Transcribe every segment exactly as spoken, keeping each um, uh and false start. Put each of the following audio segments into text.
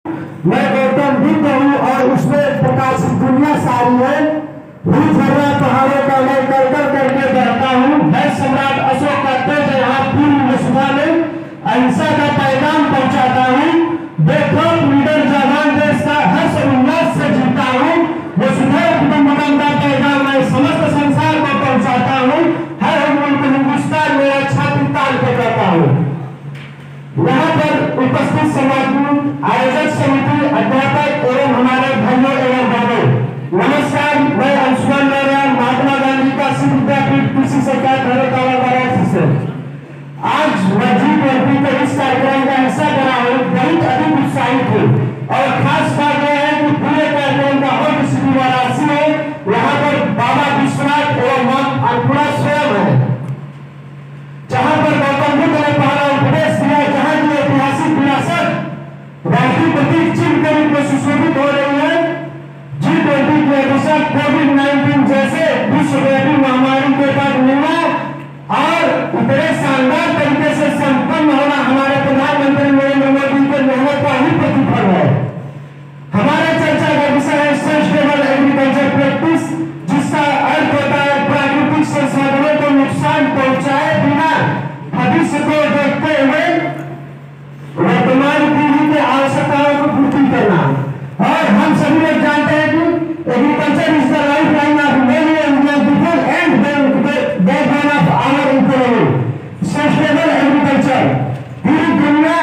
मैं गौतम बुद्ध हूँ और उसमें प्रकाशित दुनिया सारी है। भूल झरना पहाड़ों का मैं कर कर करके बहता हूँ। मैं सम्राट अशोक का तेज यहाँ पूर्व में सुबह में अहिंसा का पैगाम पहुँचाता हूँ। बेखौफ लीडर जवान देश का हर्ष उल्लास से जीता हूँ। वो सुधर कुटुंबकम का पैगाम मैं समस्त संसार को पहुँचाता हूँ। हर मुल्क हिंदुस्तान मेरा छाती ताल के कहता हूँ। यहाँ पर उपस्थित समाज आयोजक समिति अध्यापक एवं हमारे भाइयों एवं बहनों, नमस्कार। मैं अंशुमान नारायण महात्मा गांधी का सिद्ध विद्यापीठ कृषि सरकार वाराणसी से आज मस्जिद वर्दी के इस कार्यक्रम का हिस्सा बना हूँ। बहुत अधिक उत्साहित हूँ और खास बात यह है कि पूरे कार्यक्रम का होस्ट श्री वाराणसी है। यहाँ पर बाबा विश्वनाथ एवं मां अन्नपूर्णा स्वयं है, जहाँ पर गौतम बुद्ध ने पहला उपदेश दिया, जहाँ की ऐतिहासिक विरासत राष्ट्रीय प्रतीक चिन्ह के रूप में सुशोभित हो रही है। जी ट्वेंटी के अनुसार कोविड नाइन्टीन जैसे विश्वव्यापी महामारी के बाद मिलना और इतने शानदार तरीके से संपन्न होना हमारे प्रधानमंत्री नरेंद्र मोदी के मेहनत का ही प्रतिफल है। हमारे चर्चा का विषय है सस्टेनेबल एग्रीकल्चर प्रैक्टिस, जिसका अर्थ होता है प्राकृतिक संसाधनों को नुकसान पहुंचाए बिना भविष्य को देखते हुए वर्तमान पीढ़ी के आवश्यकताओं को पूर्ति करना। और हम सभी लोग जानते हैं कि agriculture is the life line of many Indian people and backbone of our economy. Sustainable agriculture पूरी दुनिया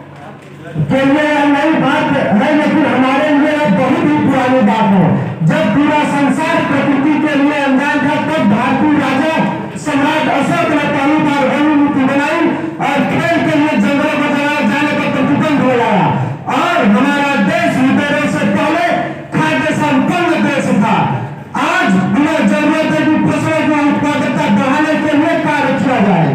के लिए नई बात है, लेकिन हमारे लिए बहुत ही पुरानी बात है। जब पूरा संसार प्रकृति के लिए अनजान था, तब भारतीय राजा सम्राट अशोक ने पहली बार वन नीति बनाई और खेल के लिए जंगलों को जलाए जाने का प्रतिबंध हो गया। और हमारा देश लुटेरों से पहले खाद्य संपन्न देश था। आज बिना जरूरत है कि फसलों की उत्पादकता बढ़ाने के लिए कार्य किया जाए।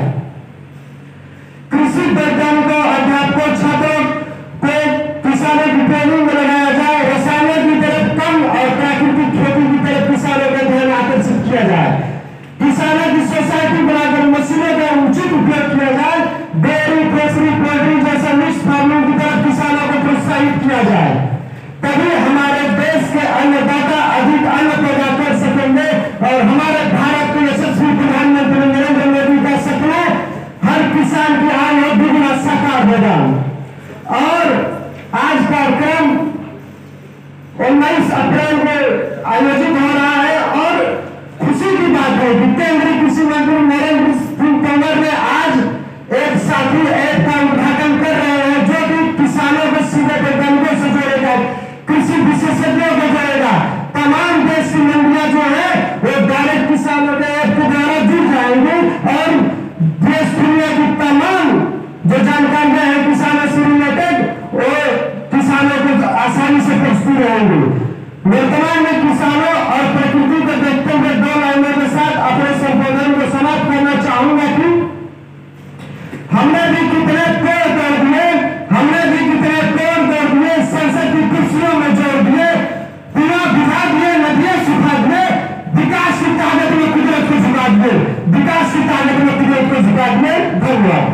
कृषि वैज्ञानिकों, अध्यापकों, छात्रों को किसानों की ट्रेनिंग में लगाया जाए। रसायनों की तरफ कम और प्राकृतिक खेती की तरफ किसानों का ध्यान आकर्षित किया जाए। किसानों की सोसाइटी बनाकर मशीनों का उचित उपयोग किया जाए। डेयरी, फिशरी, पोल्ट्री जैसा मिक्स फार्मिंग की तरफ किसानों को प्रोत्साहित किया जाए। तभी हमारे देश के अन्नदाता अधिक अन्न पैदा कर सकेंगे और हमारे भारत के यशस्वी प्रधानमंत्री नरेंद्र मोदी का सपना हर किसान की आय में दुगुना साकार होगा। और आज कार्यक्रम उन्नीस अप्रैल को आयोजित हो रहा है और खुशी की बात है कि केंद्रीय कृषि मंत्री नरेंद्र सिंह तोमर ने आज एक साथी ऐप का उद्घाटन कर रहे हैं, जो कि किसानों को सीधे वैज्ञानिकों से जोड़ेगा, कृषि विशेषज्ञों को जोड़ेगा। तमाम देश की मंडियां जो है वो डायरेक्ट किसानों के ऐप के द्वारा जुड़ जाएंगे और देश दुनिया की तमाम जो जानकारियां हैं किसानों से रिलेटेड वो किसानों को आसानी से पहुंचती रहेंगी। वर्तमान में किसानों और प्रकृति को देखते हुए दो लाइनों के साथ अपने संबोधन को समाप्त करना चाहूंगा कि हमने भी कितने पेड़ तोड़ दिए, हमने भी कितने पेड़ तोड़ दिए, संसद की कुर्सियों में जोड़ दिए, कुआं बुझा दिए, नदियां सुखा दिए, विकास की ताकत में कुदरत को झुका दिए, विकास की ताकत में कुदरत को झुका दिए। धन्यवाद।